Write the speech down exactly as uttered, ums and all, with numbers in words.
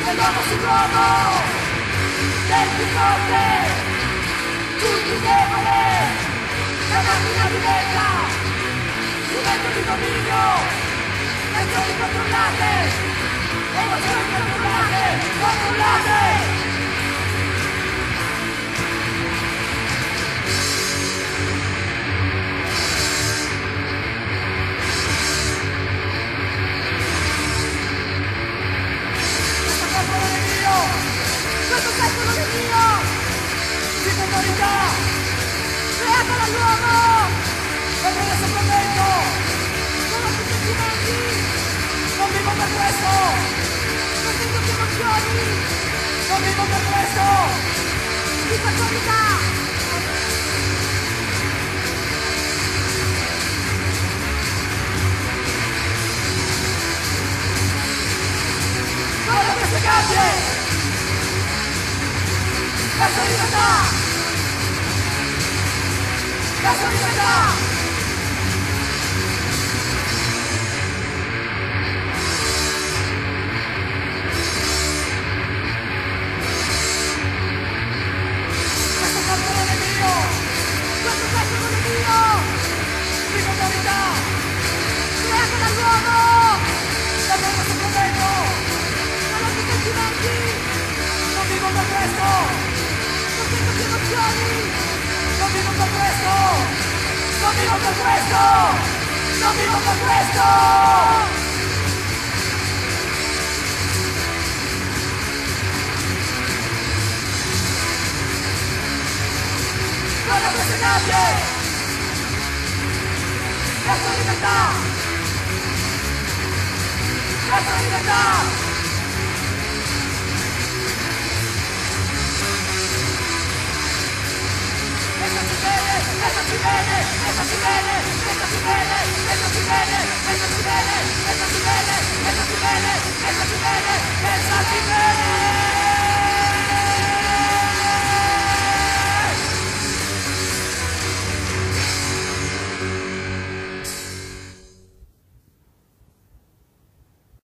dell'uomo sull'uomo, del più forte, sul più debole, la macchina di guerra, strumento di dominio, nazioni controllate, emozioni controllate, controllate. Questo secolo non è mio! L'inferiorità! Creata dall'uomo! Per me sopravvento! Sono tutti sentimenti! Non vivo per questo! Non sento più emozioni! Non vivo per questo! L'inferiorità! Guarda queste gabbie! Verso libertà! Verso libertà! Questo corpo non è mio! Questo corpo non è mio! L'inferiorità! Creata dall'uomo! La prima sopravvento! Non ho più sentimenti! Non vivo per questo! Non sento più emozioni! Non vivo per questo! Non vivo per questo! Non vivo per questo! Guarda queste gabbie! Verso libertà! Verso libertà! Pensaci bene, pensaci bene, pensaci bene, pensaci bene, pensaci bene, pensaci bene, pensaci bene, pensaci bene, pensaci bene, pensaci bene!